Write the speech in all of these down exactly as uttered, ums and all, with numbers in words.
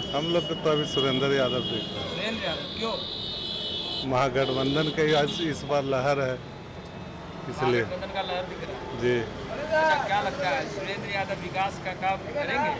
हम लोग को तो अभी सुरेंद्र यादव दिख रहा है। सुरेंद्र यादव क्यों? महागठबंधन की आज इस बार लहर है, इसलिए महागठबंधन का लहर दिख रहा है। जी अच्छा, क्या लगता है सुरेंद्र यादव विकास का काम करेंगे?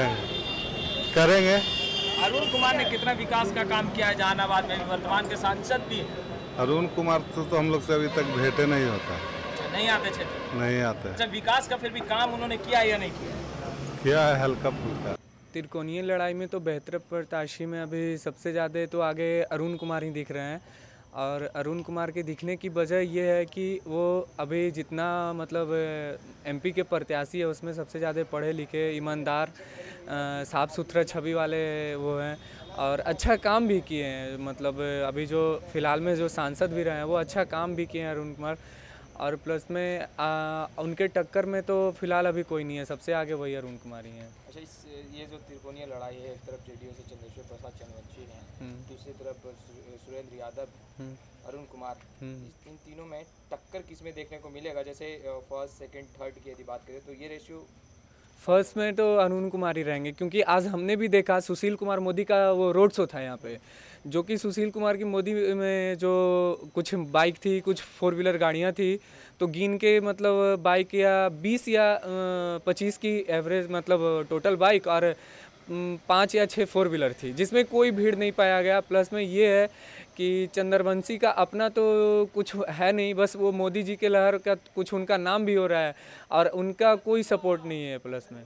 करेंगे करेंगे अरुण कुमार ने कितना विकास का काम किया है जहानाबाद में, वर्तमान के सांसद भी हैं। अरुण कुमार तो, तो हम लोग से अभी तक भेंटे नहीं होता है। अच्छा, नहीं आते क्षेत्र नहीं आते। अच्छा, विकास का फिर भी काम उन्होंने किया या नहीं किया? किया है हल्का फुल्का। त्रिकोणीय लड़ाई में तो बेहतर प्रत्याशी में अभी सबसे ज़्यादा तो आगे अरुण कुमार ही दिख रहे हैं। और अरुण कुमार के दिखने की वजह ये है कि वो अभी जितना मतलब एमपी के प्रत्याशी है उसमें सबसे ज़्यादा पढ़े लिखे, ईमानदार, साफ़ सुथरा छवि वाले वो हैं और अच्छा काम भी किए हैं। मतलब अभी जो फ़िलहाल में जो सांसद भी रहे हैं वो अच्छा काम भी किए हैं अरुण कुमार। और प्लस में आ, उनके टक्कर में तो फिलहाल अभी कोई नहीं है, सबसे आगे वही अरुण कुमार ही हैं। अच्छा, इस ये जो त्रिकोणीय लड़ाई है, एक तरफ जेडीयू से चंद्रेश्वर प्रसाद चंद्रवंशी हैं, दूसरी तरफ सुरेंद्र यादव, अरुण कुमार, इन तीनों में टक्कर किसमें देखने को मिलेगा? जैसे फर्स्ट सेकंड थर्ड की यदि बात करें तो ये रेशियो फर्स्ट में तो अरुण कुमार ही रहेंगे, क्योंकि आज हमने भी देखा सुशील कुमार मोदी का वो रोड शो था यहाँ पे, जो कि सुशील कुमार की मोदी में जो कुछ बाइक थी, कुछ फोर व्हीलर गाड़ियाँ थी, तो गिन के मतलब बाइक या बीस या पच्चीस की एवरेज मतलब टोटल बाइक और पाँच या छः फोर व्हीलर थी, जिसमें कोई भीड़ नहीं पाया गया। प्लस में ये है कि चंद्रवंशी का अपना तो कुछ है नहीं, बस वो मोदी जी के लहर का कुछ उनका नाम भी हो रहा है और उनका कोई सपोर्ट नहीं है। प्लस में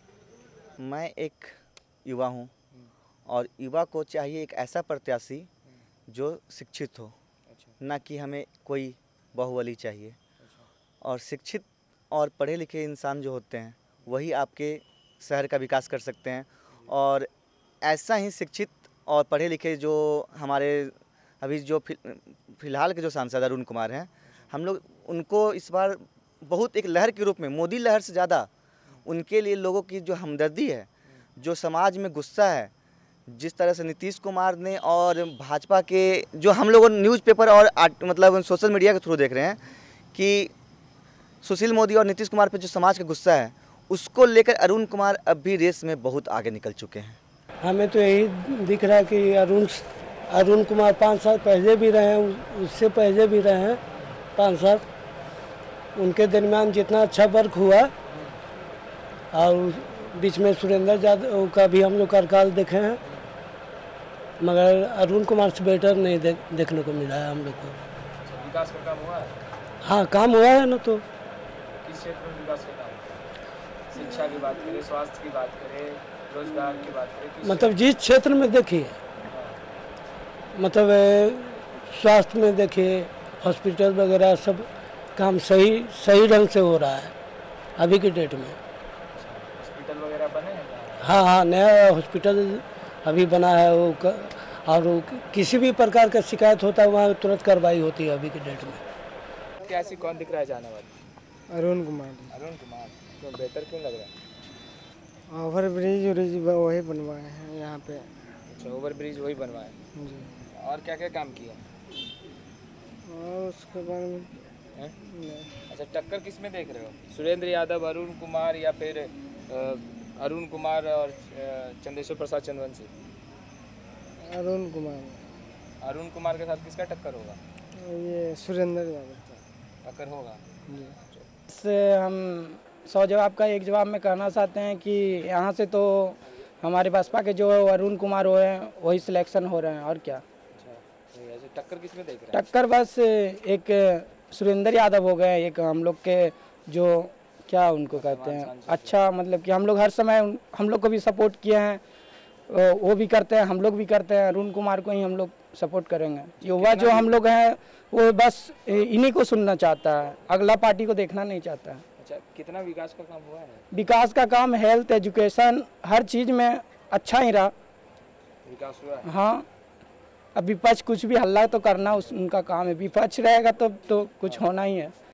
मैं एक युवा हूँ और युवा को चाहिए एक ऐसा प्रत्याशी जो शिक्षित हो, ना कि हमें कोई बाहुबली चाहिए। और शिक्षित और पढ़े लिखे इंसान जो होते हैं वही आपके शहर का विकास कर सकते हैं। और ऐसा ही शिक्षित और पढ़े लिखे जो हमारे अभी जो फिलहाल के जो सांसद अरुण कुमार हैं, हम लोग उनको इस बार बहुत एक लहर के रूप में, मोदी लहर से ज़्यादा उनके लिए लोगों की जो हमदर्दी है, जो समाज में गुस्सा है, जिस तरह से नीतीश कुमार ने और भाजपा के जो हम लोग न्यूज़पेपर और मतलब सोशल मीडिया के थ्रू देख रहे हैं कि सुशील मोदी और नीतीश कुमार पे जो समाज का गुस्सा है, उसको लेकर अरुण कुमार अब भी रेस में बहुत आगे निकल चुके हैं। हमें तो यही दिख रहा है कि अरुण अरुण कुमार पाँच साल पहले भी रहे हैं, उससे पहले भी रहे हैं पाँच साल, उनके दरमियान जितना अच्छा वर्क हुआ और बीच में सुरेंद्र यादव का भी हम लोग कार्यकाल देखे हैं, मगर अरुण कुमार से बेटर नहीं दे, देखने को मिला है हम लोग को। विकास का काम हुआ है? हाँ, काम हुआ है ना। तो किस क्षेत्र में विकास का काम? शिक्षा की बात करें, स्वास्थ्य की बात करें, रोजगार की बात करें, मतलब जिस क्षेत्र में देखिए, मतलब स्वास्थ्य में देखिए, हॉस्पिटल वगैरह सब काम सही सही ढंग से हो रहा है अभी के डेट में। हॉस्पिटल वगैरह बने हैं? हाँ हाँ, नया हॉस्पिटल अभी बना है वो क, और वो किसी भी प्रकार का शिकायत होता है वहाँ तुरंत कार्रवाई होती है अभी के डेट में। कैसी कौन दिख रहा है जहानाबाद? अरुण कुमार। अरुण कुमार क्यों बेहतर क्यों लग रहा है? ओवर ब्रिज व्रिज वही बनवाए हैं यहाँ पे। अच्छा, ओवर ब्रिज वही बनवाए जी। और क्या क्या काम किया? और उसके बारे में है? अच्छा, टक्कर किस में देख रहे हो? सुरेंद्र यादव, अरुण कुमार या फिर अरुण कुमार और चंद्रेश्वर प्रसाद चंद्रवंशी? अरुण कुमार। अरुण कुमार के साथ किसका टक्कर होगा? ये सुरेंद्र यादव टक्कर होगा जी। से हम सौ जवाब का एक जवाब में कहना चाहते हैं कि यहाँ से तो हमारे बसपा के जो अरुण कुमार हो हैं वही सिलेक्शन हो रहे हैं, और क्या। अच्छा, ऐसे टक्कर किस में देख रहे हैं? टक्कर बस एक सुरेंद्र यादव हो गए, एक हम लोग के जो क्या उनको कहते हैं, अच्छा मतलब कि हम लोग हर समय हम लोग को भी सपोर्ट किए हैं, वो भी करते हैं, हम लोग भी करते हैं, अरुण कुमार को ही हम लोग सपोर्ट करेंगे। युवा जो हम लोग हैं वो बस इन्हीं को सुनना चाहता है, अगला पार्टी को देखना नहीं चाहता है। अच्छा, कितना विकास का काम हुआ है? विकास का काम हेल्थ, एजुकेशन, हर चीज़ में अच्छा ही रहा, विकास हुआ है। हाँ, अब विपक्ष कुछ भी हल्ला तो करना उस उनका काम है, विपक्ष रहेगा तो, तो कुछ होना ही है।